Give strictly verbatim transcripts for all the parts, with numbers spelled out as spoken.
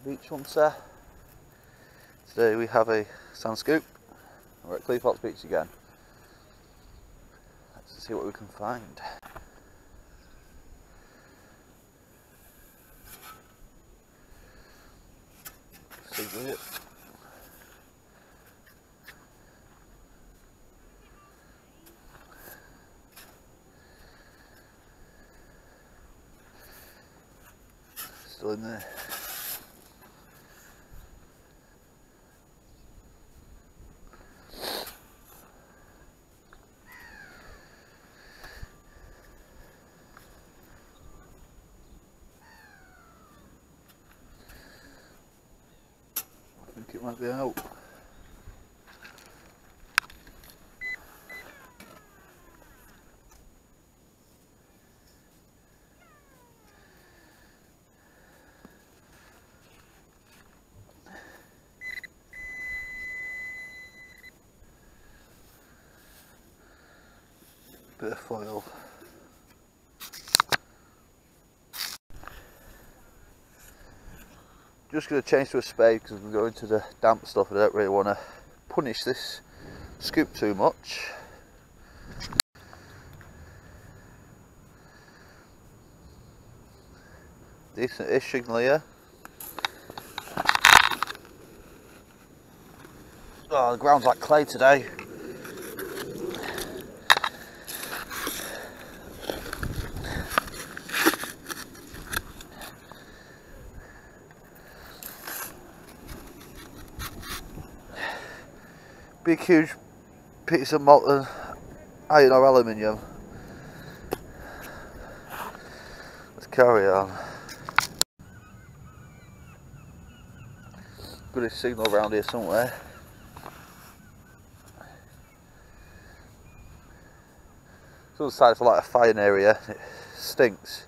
Beach Hunter. Today we have a sand scoop. We're at Cleethorpes Beach again. Let's see what we can find. See it. Still in there. I think it might be out. Bit of foil. Just going to change to a spade because we're going to the damp stuff. I don't really want to punish this scoop too much. Decent-ish signal here. Oh, the ground's like clay today. Big huge piece of molten iron or aluminium. Let's carry on. Got a signal around here somewhere. It's on the side for like a fire area. It stinks.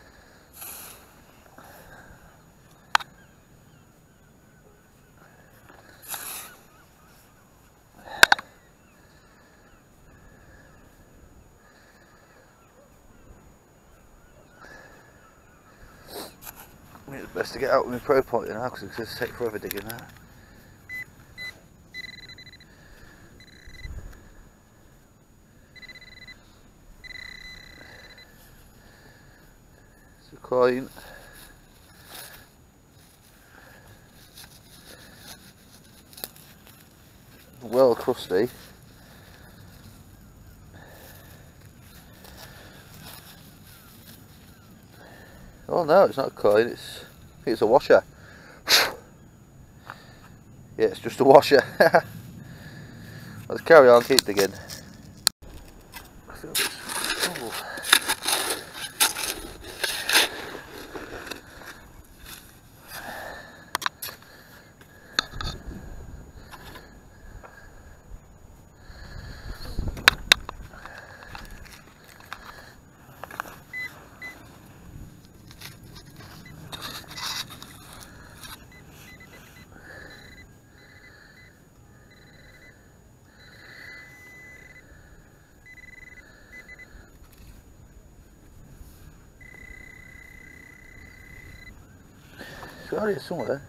I think it's best to get out with my pro pointer now because it's going to take forever digging that. It's a coin. Well crusty. Oh no, it's not a coin, it's, I think it's a washer. Yeah, it's just a washer. Let's carry on, keep digging. I feel this. Oh. It's around here somewhere.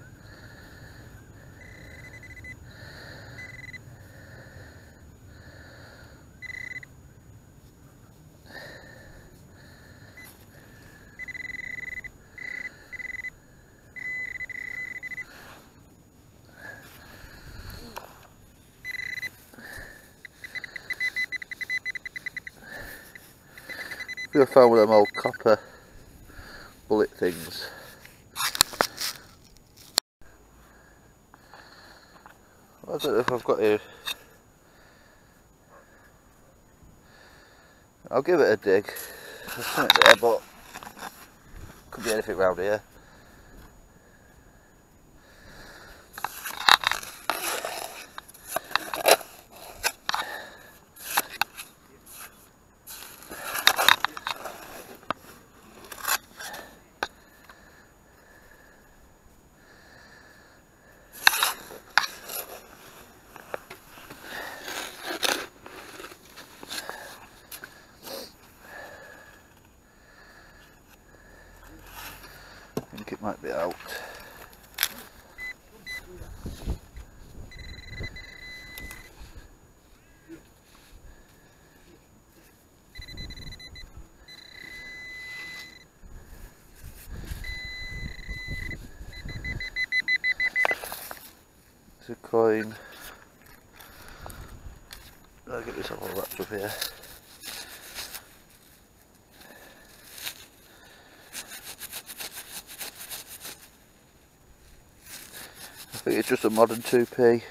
I feel I found one of them old copper bullet things. I don't know if I've got here. I'll give it a dig. There's something there, but could be anything around here. I think it might be out. coin. I'll get this all wrapped up here. I think it's just a modern two p.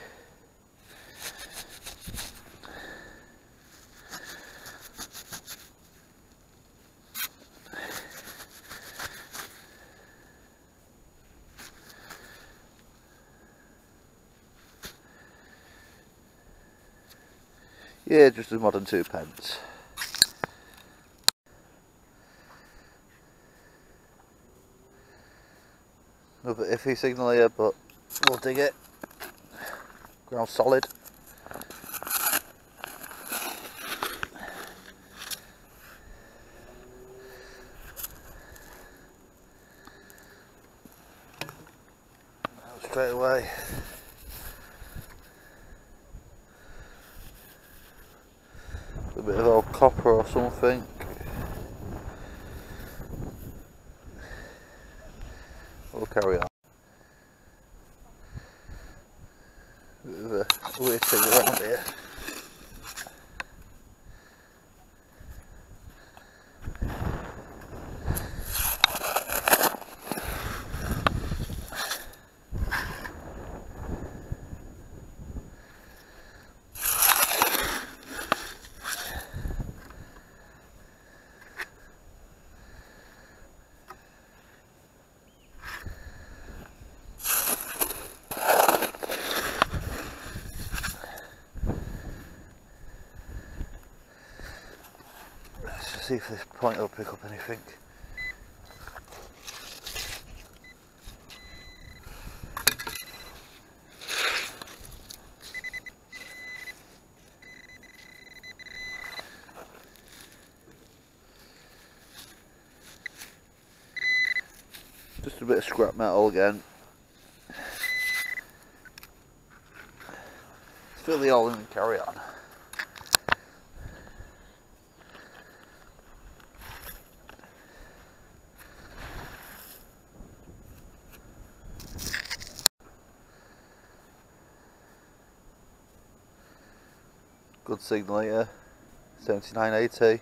Yeah, just a modern two pence. Another iffy signal here, but we'll dig it. Ground solid. Straight away. A bit of old copper or something. We'll carry on. Bit of a weird thing around here. See if this point will pick up anything. Just a bit of scrap metal again. Fill the hole in and carry on. Good signal here, seventy-nine eighty.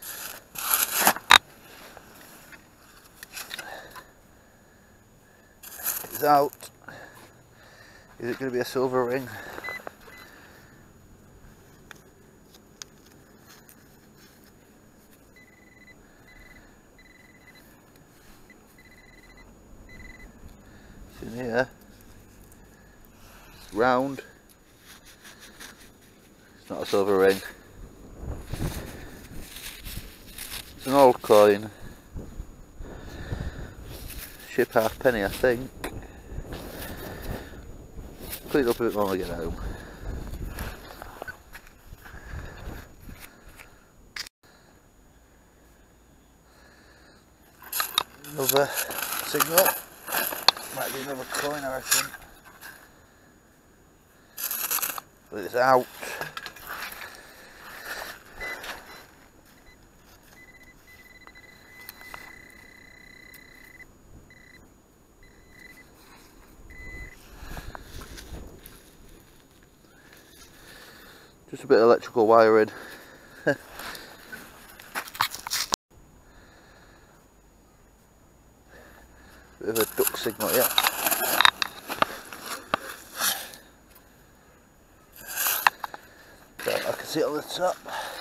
It's out. Is it going to be a silver ring? It's in here. It's round. Not a silver ring. It's an old coin. Ship halfpenny, I think. Clean it up a bit when we get home. Another signal. Might be another coin, I reckon. But it's out. Just a bit of electrical wiring. Bit of a duck signal, yeah. So I can see it on the top.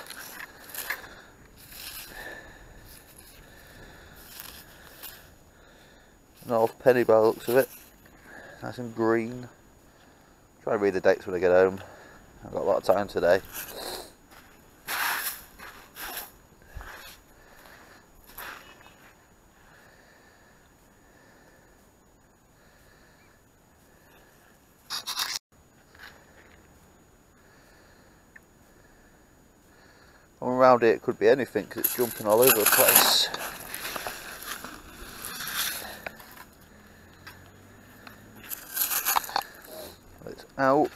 An old penny by the looks of it. Nice and green. Try and read the dates when I get home. I've got a lot of time today. Going around here, it could be anything because it's jumping all over the place. It's out.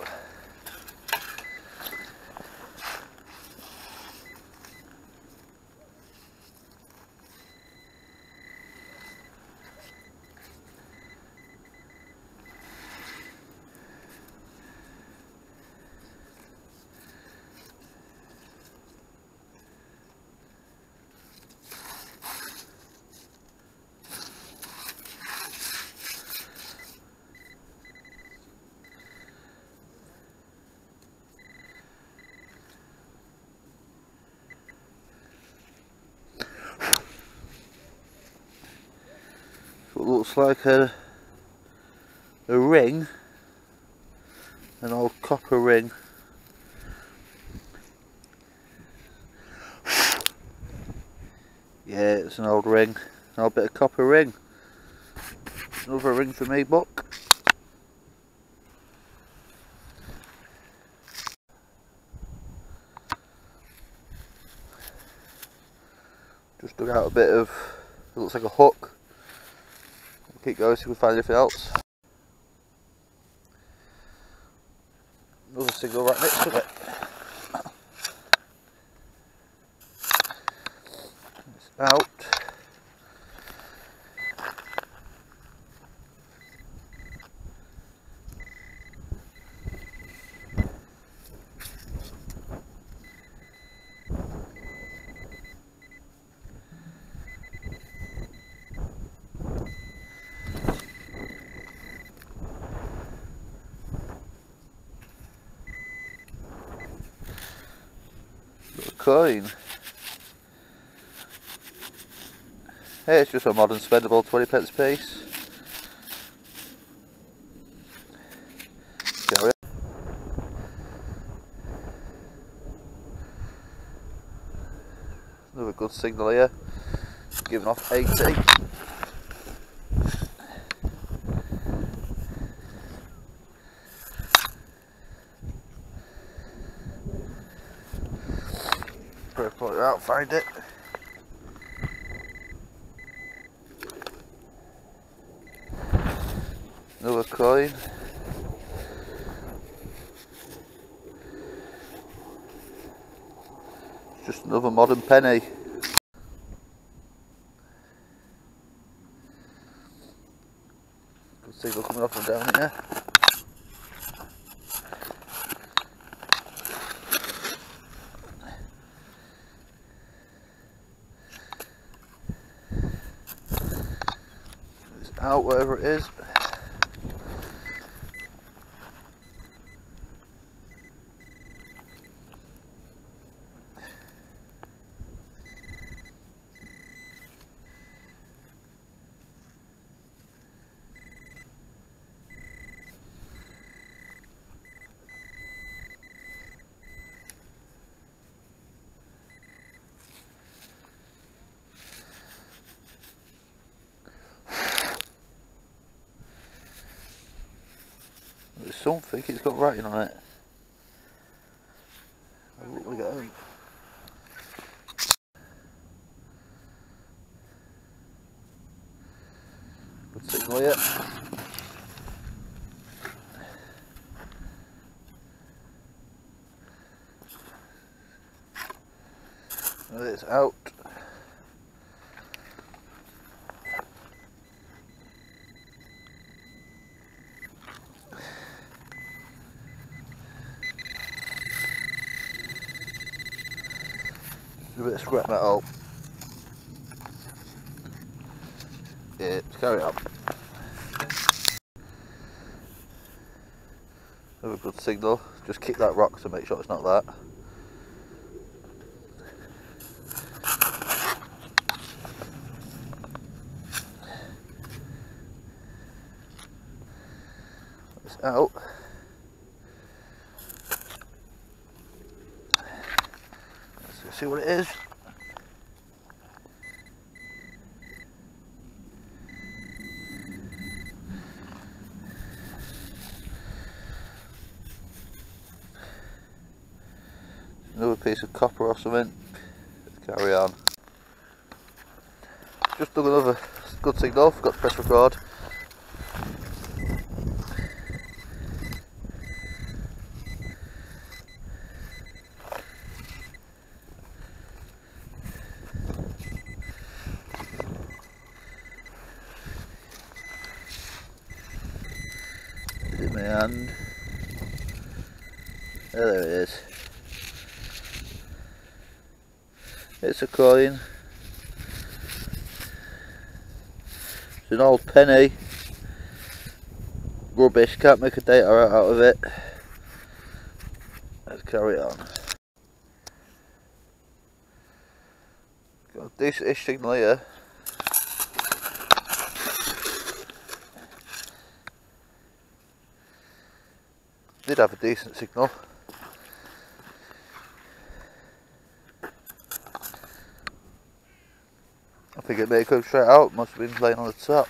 looks like a a ring, an old copper ring. Yeah, it's an old ring, an old bit of copper ring. Another ring for me, Buck. Just dug out a bit of, it looks like a hook. We'll keep going, see if we find anything else. Another signal right next to it. It's out. Coin. Hey, it's just a modern spendable twenty pence piece. Carry on. Another good signal here, giving off eighty. Pull it out, find it. Another coin. It's just another modern penny. Good signal coming off and down here. Out wherever it is. There's something, it's got writing on it. Look at him. Good signal here. It's out. A bit of scrap metal. Yeah, carry on. Have a good signal. Just kick that rock to make sure it's not that. It's out. Let's see what it is. Another piece of copper or something. Let's carry on. Just dug another good signal, forgot to press record. In my hand. There it is. It's a coin. It's an old penny. Rubbish, can't make a data out of it. Let's carry on. Got a decent-ish signal here. did have a decent signal. I think it may have come straight out, must have been laying on the top.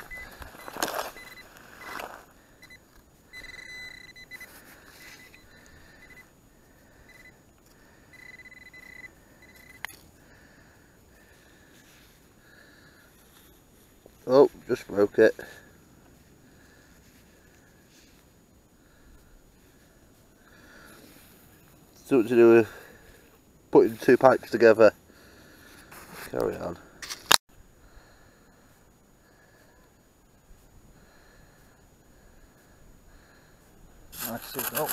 Oh, just broke it. Something to do with putting two pipes together. Carry on. Nice signal.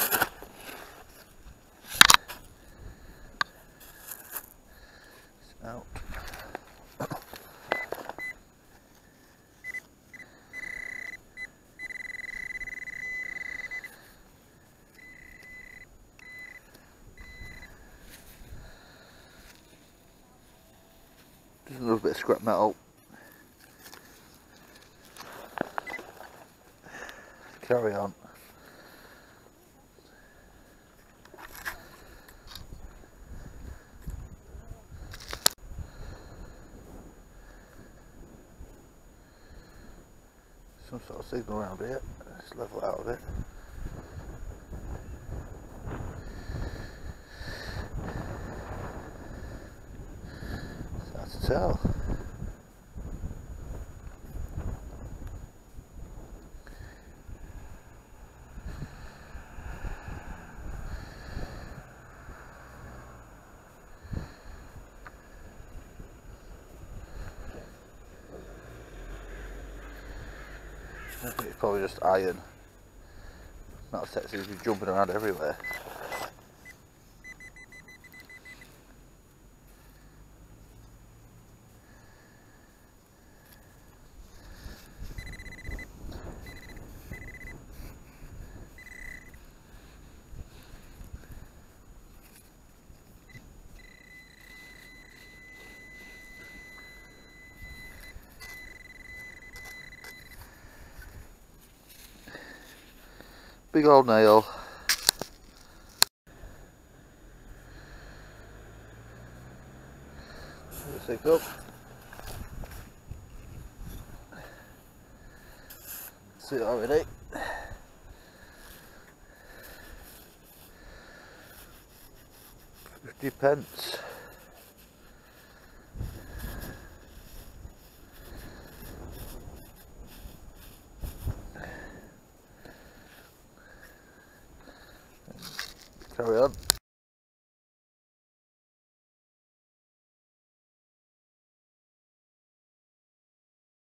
It's out. Just a little bit of scrap metal. Carry on. Some sort of signal around here. Let's level out of it. It's hard to tell. I think it's probably just iron. Not sexy as you're jumping around everywhere. Big old nail. Let's go. See it already. Fifty pence.